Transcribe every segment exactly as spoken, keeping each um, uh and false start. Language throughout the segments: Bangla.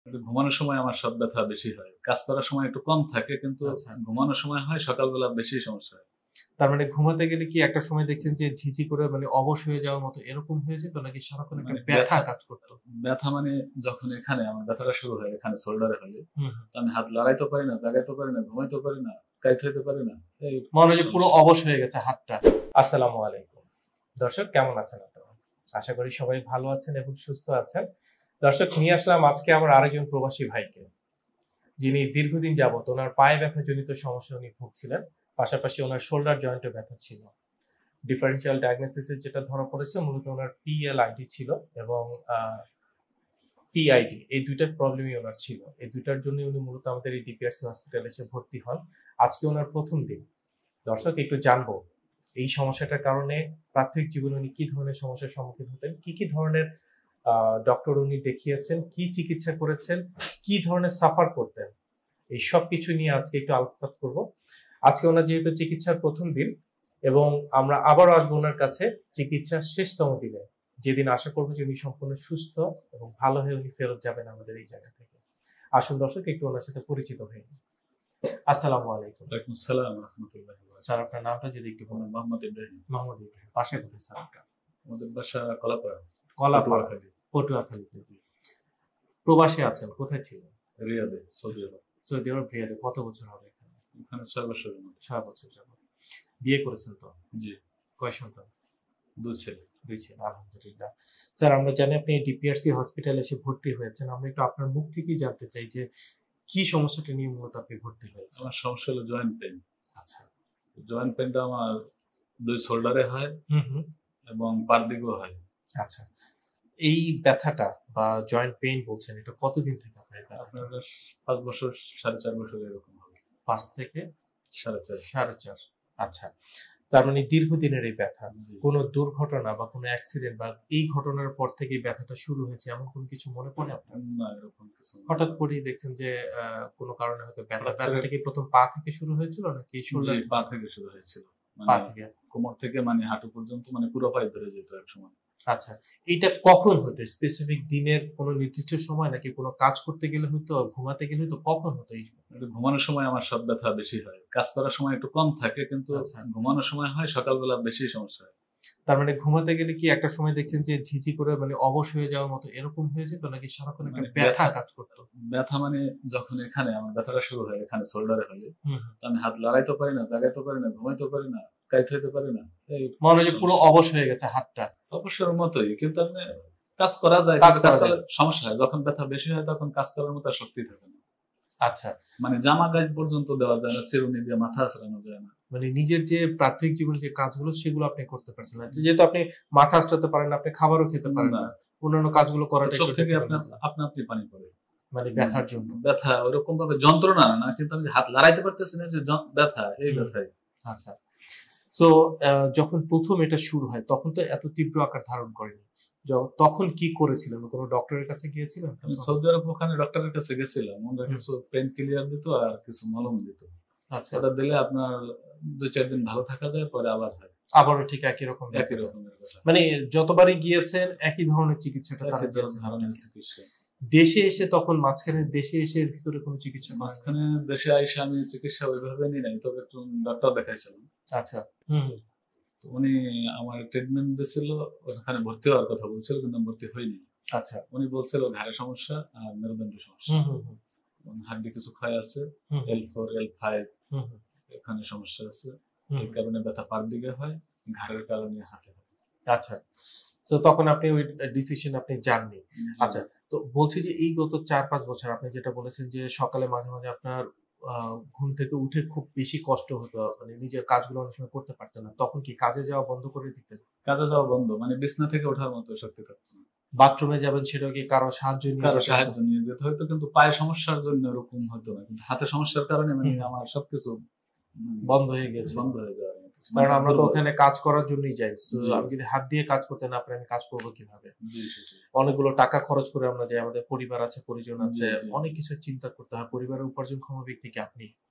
ঘুমানোর সময় আমার সব ব্যথা বেশি হয়। কাজ করার সময় একটু কম থাকে, কিন্তু আচ্ছা। ঘুমানোর সময় হয়, সকালবেলা বেশি সমস্যা হয়। তার মানে ঘুমাতে গেলে কি একটা সময় দেখছেন যে ঝিঁঝি করে মানে অবশ হয়ে যাওয়ার মতো এরকম হয়ে যেত, নাকি সারাক্ষণ একটা মানে ব্যথা ব্যথা কাজ করতো? ব্যথা মানে যখন এখানে আমার ব্যথাটা শুরু হয়, এখানে শোল্ডারে হলে, হুম, হুম। তো আমি হাত লড়াইতে পারি না, জাগাইতে পারি না, ঘুমাইতে পারি না, কাইত হইতে পারি না। এই মনে হয় যে পুরো সমস্যা। অবশ হয়ে গেছে হাতটা। আসসালামু আলাইকুম। দর্শক, কেমন আছেন আপনারা? আশা করি সবাই ভালো আছেন এবং সুস্থ আছেন। দর্শক, নিয়ে আসলাম আজকে আমার আরেকজন প্রবাসী ভাইকে, যিনি দীর্ঘদিন যাবত ওনার পায়ে ব্যথা জনিত সমস্যা উনি ভুগছিলেন। পাশাপাশি ওনার শোল্ডার জয়েন্টে ব্যথা ছিল। ডিফারেনশিয়াল ডায়াগনোসিসে যেটা ধরা পড়েছে মূলত ওনার পিএলআইডি ছিল এবং পিআইডি, এই দুইটার প্রবলেমই ওনার ছিল। এই দুইটার জন্য উনি মূলত আমাদের এই ডিপিআরসি হসপিটালে এসে ভর্তি হন। আজকে ওনার প্রথম দিন। দর্শক, একটু জানবো এই সমস্যাটার কারণে প্রাথমিক জীবনে উনি কি ধরনের সমস্যার সম্মুখীন হতেন, কি কি ধরনের ডক্টর উনি দেখিয়েছেন, কি চিকিৎসা করেছেন, কি ধরনের সাফার করতেন, এই সব কিছু নিয়ে আজকে একটু আলোকপাত করব। আজকে ওনার যেহেতু চিকিৎসার প্রথম দিন এবং আমরা আবারও আসবো ওনার কাছে চিকিৎসার শেষতম দিনে, যেদিন আশা করবো যে উনি সম্পূর্ণ সুস্থ এবং ভালো হয়ে উনি ফেরত যাবেন আমাদের এই জায়গা থেকে। আসুন দর্শক, একটু ওনার সাথে পরিচিত হয়ে নিই। আসসালামু আলাইকুম। ওয়ালাইকুম আসসালাম ওয়া রাহমাতুল্লাহি ওয়া বারাকাতুহু। স্যার, আপনার নামটা যদি একটু বলেন। মোহাম্মদ ইব্রাহিম। মোহাম্মদ ইব্রাহিম। বাসা কোথায় স্যার আপনার? আমাদের বাসা কলাপাড়া, কলাপাড়া, পটুয়াখালী। পটুয়াখালীতে। প্রবাসে আছেন, কোথায় ছিলেন? রিয়াদে, সৌদি আরব। সৌদি আরব, রিয়াদে। কত বছর হবে এখানে? ওখানে ছয় বছরের মতো। ছয় বছর যাবত। বিয়ে করেছেন তো? জি। কয় সন্তান? দুই ছেলে। দুই ছেলে, আলহামদুলিল্লাহ। স্যার, আমরা জানি আপনি ডিপিআরসি হসপিটালে এসে ভর্তি হয়েছেন। আমরা একটু আপনার মুখ থেকেই জানতে চাই যে কি সমস্যাটা নিয়ে মূলত আপনি ভর্তি হয়েছেন? আমার সমস্যা হলো জয়েন্ট পেইন। আচ্ছা। জয়েন্ট পেইনটা আমার দুই শোল্ডারে হয় হুম, হুম। এবং পার দিকেও হয়। আচ্ছা। এই ব্যথাটা বা জয়েন্ট পেইন বলছেন, এটা কতদিন থেকে আপনার এই ব্যথাটা? আপনার পাঁচ বছর, সাড়ে চার বছর এরকম হবে। পাঁচ থেকে সাড়ে চার। সাড়ে চার। আচ্ছা। তার মানে দীর্ঘদিনের এই ব্যথা। জি। কোনো দুর্ঘটনা বা কোনো অ্যাক্সিডেন্ট বা এই ঘটনার পর থেকে এই ব্যথাটা শুরু হয়েছে এমন কোনো কিছু মনে পড়ে আপনার? না, এরকম কিছু না। হঠাৎ করেই দেখছেন যে আ কোনো কারণে হয়তো ব্যথা, হঠাৎ করে- ব্যথাটা কি প্রথম পা থেকে শুরু হয়েছিল নাকি জি, শোল্ডার? পা থেকে শুরু হয়েছিল। পা মানে থেকে। কোমর থেকে মানে হাঁটু পর্যন্ত, মানে পুরো পায়ে ধরে যেত একসময়। আচ্ছা। এইটা কখন হতো? স্পেসিফিক দিনের কোনো নির্দিষ্ট সময় নাকি কোনো কাজ করতে গেলে হইতো, ঘুমাতে গেলে হইতো, কখন হতো এই? কিন্তু ঘুমানোর সময় আমার সব ব্যথা বেশি হয়। কাজ করার সময় একটু কম থাকে, কিন্তু আচ্ছা। ঘুমানোর সময় হয়, সকালবেলা বেশি সমস্যা হয়। তার মানে ঘুমাতে গেলে কি একটা সময় দেখছেন যে ঝিঁঝি করে মানে অবশ হয়ে যাওয়ার মতো এরকম হয়ে যেত, নাকি সারাক্ষণ একটা মানে ব্যথা ব্যথা কাজ করতো? ব্যথা মানে যখন এখানে আমার ব্যথাটা শুরু হয়, এখানে শোল্ডারে হলে, হুম, হুম। তো আমি হাত লড়াইতে পারি না, জাগাইতে পারি না, ঘুমাইতে পারি না, কাইত হইতে পারি না। এই মনে হয় যে পুরো সমস্যা। অবশ হয়ে গেছে হাতটা। অবসরের মতোই, কিন্তু আপনি কাজ করা যায়, কাজ কিন্তু করা কাজ যায়। করলে সমস্যা হয়। যখন ব্যথা বেশি হয় তখন কাজ করার মতো আর শক্তি থাকে না। আচ্ছা। মানে জামা গায়ে পর্যন্ত দেওয়া যায় না, চিরুনি দিয়ে মাথা আঁচড়ানো যায় না। মানে নিজের যে প্রাথমিক জীবনে যে কাজগুলো সেগুলো আপনি করতে পারছেন না। যেহেতু আপনি মাথা আঁচড়াতে পারেন না, আপনি খাবারও খেতে পারেন না। না। অন্যান্য কাজগুলো করাটা চোখ একটু থেকে difficult আপনা হয়ে যায়। আপনা আপনি পানি পড়ে। মানে ব্যথার জন্য। ব্যথা ওরকম ভাবে যন্ত্রণা না, কিন্তু আমি হাত লড়াইতে পারতেছি না, যে য- ব্যথা, এই হুম। ব্যথাই। আচ্ছা। সো যখন প্রথম এটা শুরু হয় তখন তো এত তীব্র আকার ধারণ করেনি। য- তখন কি করেছিলেন? কোনো ডক্টরের কাছে গিয়েছিলেন? আমি সৌদি আরব ওখানে ডক্টরের কাছে গেছিলাম, ওনারা হুম। কিছু পেন কিলিয়ার দিত আর কিছু মলম দিত। আচ্ছা। ওটা দিলে আপনার দুই চার দিন ভালো থাকা যায়, পরে আবার হয় আবারও ঠিক একই রকম একই ব্যাপার। রকমের কথা। মানে যতবারই গিয়েছেন একই ধরনের চিকিৎসাটা তারা একই দিয়েছেন ধরনের আপনাকে। চিকিৎসা। দেশে এসে তখন মাঝখানে দেশে এসে এর ভিতরে কোনো চিকিৎসা করেন? মাঝখানে দেশে আইসা আমি চিকিৎসা ওইভাবে নিই নাই, তবে একটু ডাক্তার দেখাইছিলাম। আচ্ছা। হুম, হুম। তো উনি আমার ট্রিটমেন্ট দিয়েছিল, ওখানে ভর্তি হওয়ার কথা বলছিল, কিন্তু আমি ভর্তি হইনি। আচ্ছা। উনি বলছিল ঘাড়ে সমস্যা আর মেরুদণ্ডে সমস্যা, হুম, হুম, হুম। হাড্ডি কিছু ক্ষয় আছে, হুম, এল ফোর এল ফাইভ হুম, হুম, এখানে সমস্যা আছে। হুম, এই হুম। কারণে ব্যথা পার দিকে হয়, ঘাড়ের কারণে হাতে হয়। আচ্ছা। তো তখন আপনি ওই ডিসিশন আপনি জাননি। আচ্ছা। তো বলছি যে এই গত চার পাঁচ বছর আপনি যেটা বলেছেন যে সকালে মাঝে, মাঝে আপনার আ ঘুম থেকে উঠে খুব বেশি কষ্ট হতো। মানে নিজের কাজগুলো অনেক সময় করতে পারতেন না। তখন কি কাজে যাওয়া বন্ধ করে দিতেন? কাজে যাওয়া বন্ধ, মানে বিছনা থেকে ওঠার মতো শক্তি থাকতো না। বাথরুমে যাবেন সেটাও কি কারো সাহায্য নিয়ে কারো যেতে সাহায্য হতো? নিয়ে যেতে হয়তো, কিন্তু পায়ে সমস্যার জন্য ওরকম হতো না, কিন্তু হাতে সমস্যার কারণে মানে হুম। আমার সবকিছু উম, বন্ধ হয়ে গেছে। বন্ধ হয়ে যাওয়ার মতো। কারণ আমরা তো দুর্বল। ওখানে কাজ করার জন্যই যাই। সো জি। আমি যদি হাত দিয়ে কাজ করতে না পারি আমি কাজ করব কিভাবে? জি, সেটাই। অনেকগুলো টাকা খরচ করে আমরা যাই। আমাদের পরিবার আছে, পরিজন জি, আছে। জি। অনেক কিছু চিন্তা করতে হয়। পরিবারের উপার্জনক্ষম ব্যক্তি কি আপনি?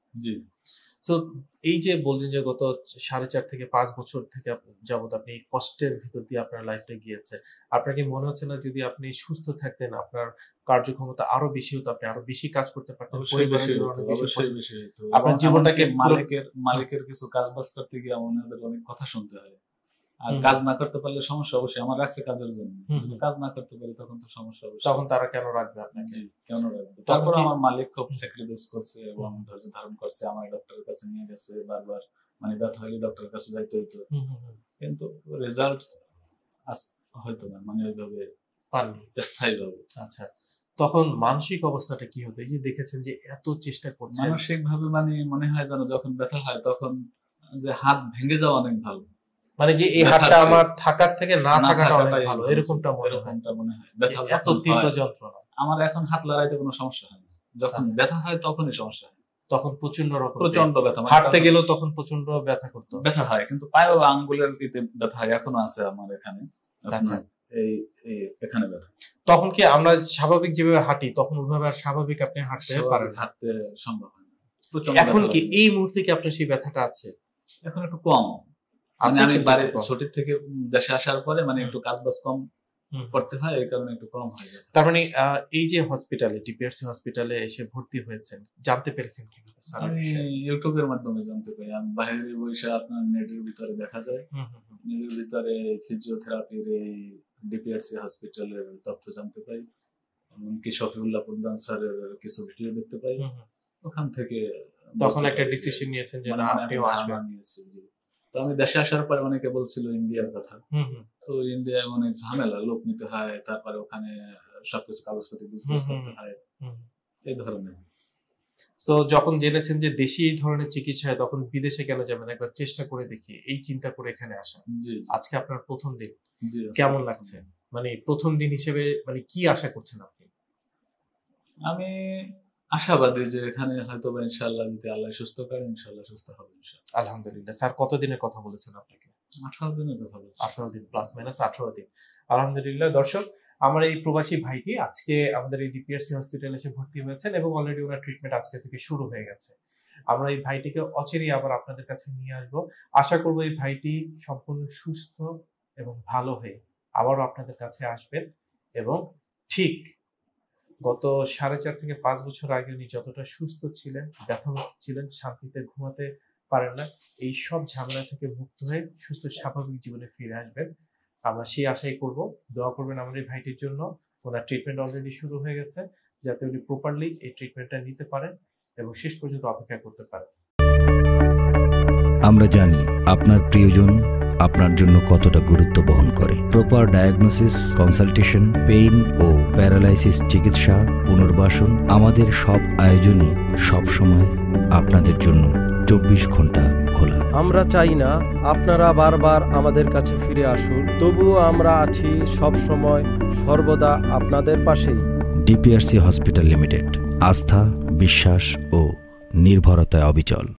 জি। সো এই যে বলছেন যে গত সাড়ে চার থেকে পাঁচ বছর থেকে যাবত আপনি এই কষ্টের ভিতর দিয়ে আপনার লাইফটা গিয়েছে, আপনার কি মনে হচ্ছে না যদি আপনি সুস্থ থাকতেন আপনার কার্যক্ষমতা আরো বেশি হতো, আপনি আরো বেশি কাজ করতে পারতেন, পরিবারের জন্য অনেক বেশি অবশ্যই বেশি হতো। আপনার জীবনটাকে মালিকের মালিকের কিছু কাজ বাজ করতে গিয়ে আমাদের অনেক কথা শুনতে হয়, আর কাজ না করতে পারলে সমস্যা। অবশ্যই আমার রাখছে কাজের জন্য, কাজ না করতে পারি তখন তো সমস্যা। অবশ্যই তখন তারা কেন রাখবে আপনাকে, কেন রাখবে? তারপর আমার মালিক খুব স্যাক্রিফাইস করছে এবং ধৈর্য ধারণ করছে, আমার ডক্টরের কাছে নিয়ে গেছে বারবার, মানে ব্যথা হলে ডক্টরের কাছে যাইতে হইতো, কিন্তু রেজাল্ট হয়তো না, মানে ওইভাবে পাননি স্থায়ী ভাবে। আচ্ছা, তখন মানসিক অবস্থাটা কি হতো? এই যে দেখেছেন যে এত চেষ্টা করছেন, মানসিক ভাবে মানে মনে হয় যেন যখন ব্যথা হয় তখন যে হাত ভেঙে যাওয়া অনেক ভালো, মানে যে এই হাতটা আমার থাকার থেকে না থাকাটা অনেক ভালো, এরকমটা মনে হয়। মনে হয় ব্যথা এত তীব্র যন্ত্রণা। আমার এখন হাত লাগাইতে কোনো সমস্যা হয় না, যখন ব্যথা হয় তখনই সমস্যা হয়, তখন প্রচন্ড রকম প্রচন্ড ব্যথা, হাঁটতে গেলেও তখন প্রচন্ড ব্যথা করতো, ব্যথা হয়, কিন্তু পায়ে আঙ্গুলের দিতে ব্যথা হয়, এখনো আছে আমার এখানে। আচ্ছা, এই এখানে ব্যথা। তখন কি আমরা স্বাভাবিক যেভাবে হাঁটি তখন ওইভাবে আর স্বাভাবিক আপনি হাঁটতে পারেন? হাঁটতে সম্ভব হয় না। এখন কি এই মুহূর্তে কি আপনার সেই ব্যথাটা আছে? এখন একটু কম। মানে আমি বাড়ি ছুটির থেকে দেশে আসার পরে মানে একটু কাজ বাজ কম করতে হয়, এই কারণে একটু কম হয়। তার মানে এই যে হসপিটালে, ডিপিআরসি হসপিটালে এসে ভর্তি হয়েছেন, জানতে পেরেছেন কিভাবে? আমি ইউটিউবের মাধ্যমে জানতে পারি। আমি বাইরে বসে আপনার নেটের ভিতরে দেখা যায়, নেটের ভিতরে ফিজিওথেরাপির এই ডিপিআরসি হসপিটালের তথ্য জানতে পাই, এমনকি শফিউল্লাহ প্রধান স্যারের কিছু ভিডিও দেখতে পাই, ওখান থেকে তখন একটা ডিসিশন নিয়েছেন যে না আপনিও আসবেন। তো আমি দেশে আসার পরে অনেকে বলছিল ইন্ডিয়ার কথা, তো ইন্ডিয়ায় অনেক ঝামেলা, লোক নিতে হয়, তারপরে ওখানে সবকিছু কাগজপত্র বিজনেস করতে হয়, এই ধরনের। তো যখন জেনেছেন যে দেশি এই ধরনের চিকিৎসা হয় তখন বিদেশে কেন যাবেন, একবার চেষ্টা করে দেখি, এই চিন্তা করে এখানে আসা। আজকে আপনার প্রথম দিন, কেমন লাগছে? মানে প্রথম দিন হিসেবে মানে কি আশা করছেন আপনি? আমি আশাবাদী যে এখানে হয়তো বা ইনশাআল্লাহ যদি আল্লাহ সুস্থ করে ইনশাআল্লাহ সুস্থ হবে ইনশাআল্লাহ। আলহামদুলিল্লাহ। স্যার কতদিনের কথা বলেছেন আপনাকে? আঠারো দিনের কথা বলেছেন। আঠারো দিন প্লাস মাইনাস আঠারো দিন। আলহামদুলিল্লাহ। দর্শক, আমার এই প্রবাসী ভাইটি আজকে আমাদের এই ডিপিআরসি হসপিটালে এসে ভর্তি হয়েছেন এবং অলরেডি ওনার ট্রিটমেন্ট আজকে থেকে শুরু হয়ে গেছে। আমরা এই ভাইটিকে অচিরেই আবার আপনাদের কাছে নিয়ে আসব। আশা করব এই ভাইটি সম্পূর্ণ সুস্থ এবং ভালো হয়ে আবারও আপনাদের কাছে আসবেন এবং ঠিক গত সাড়ে চার থেকে পাঁচ বছর আগে উনি যতটা সুস্থ ছিলেন, ব্যথামুক্ত ছিলেন, শান্তিতে ঘুমাতে পারেন না, এই সব ঝামেলা থেকে মুক্ত হয়ে সুস্থ স্বাভাবিক জীবনে ফিরে আসবেন। আমরা সেই আশাই করব। দোয়া করবেন আমাদের এই ভাইটির জন্য। ওনার ট্রিটমেন্ট অলরেডি শুরু হয়ে গেছে, যাতে উনি প্রপারলি এই ট্রিটমেন্টটা নিতে পারেন এবং শেষ পর্যন্ত অপেক্ষা করতে পারেন। আমরা জানি আপনার প্রিয়জন আপনার জন্য কতটা গুরুত্ব বহন করে। প্রপার ডায়াগনোসিস, কনসালটেশন, পেইন ও প্যারালাইসিস চিকিৎসা, পুনর্বাসন, আমাদের সব আয়োজনই সবসময় আপনাদের জন্য চব্বিশ ঘন্টা খোলা। আমরা চাই না আপনারা বারবার আমাদের কাছে ফিরে আসুন, তবুও আমরা আছি সব সময় সর্বদা আপনাদের পাশেই। ডিপিআরসি হসপিটাল লিমিটেড, আস্থা, বিশ্বাস ও নির্ভরতায় অবিচল।